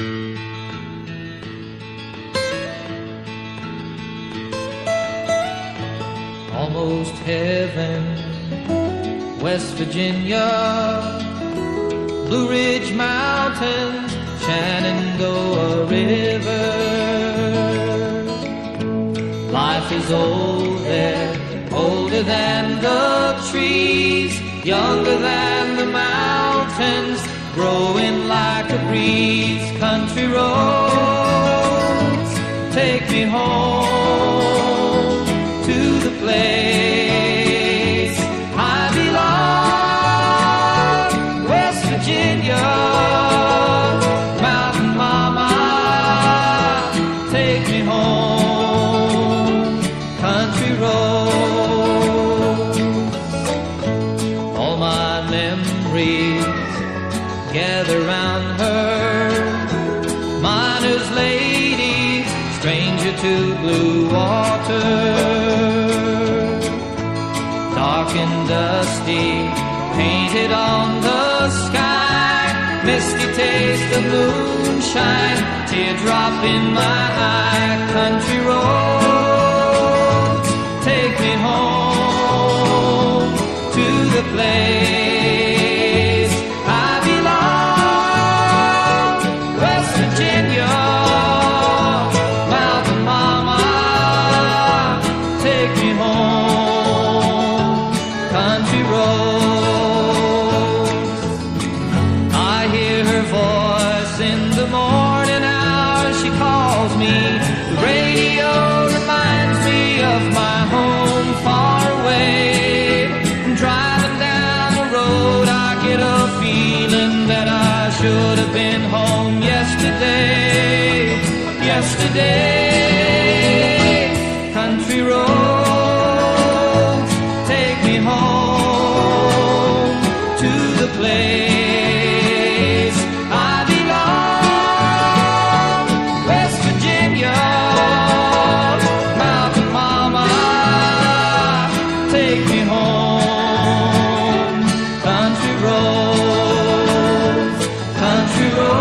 Almost heaven, West Virginia, Blue Ridge Mountains, Shenandoah River. Life is old there, older than the trees, younger than the mountains, growing like a breeze. Country roads, take me home to the place I belong, West Virginia, Mountain Mama, take me home, country roads. All my memories gather round her, miner's lady, stranger to blue water. Dark and dusty, painted on the sky, misty taste of moonshine, teardrop in my eye. Country roads, take me home to the place I belong, West Virginia, Mountain Mama, take me home, country roads. I hear her voice in the morning hours, she calls me. The radio reminds me of my home far away. Driving down the road, I get a feeling that I should have been home yesterday, yesterday. Country roads, take me home to the place I belong, West Virginia, Mountain Mama, take me home, country roads, country roads.